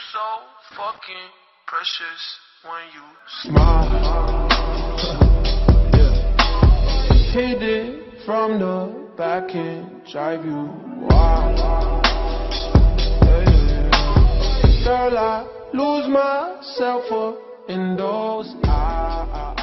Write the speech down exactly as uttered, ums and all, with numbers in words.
so fucking precious when you smile. Yeah. Hit it from the back and drive you wild. Yeah, yeah. Girl, I lose myself up in those eyes.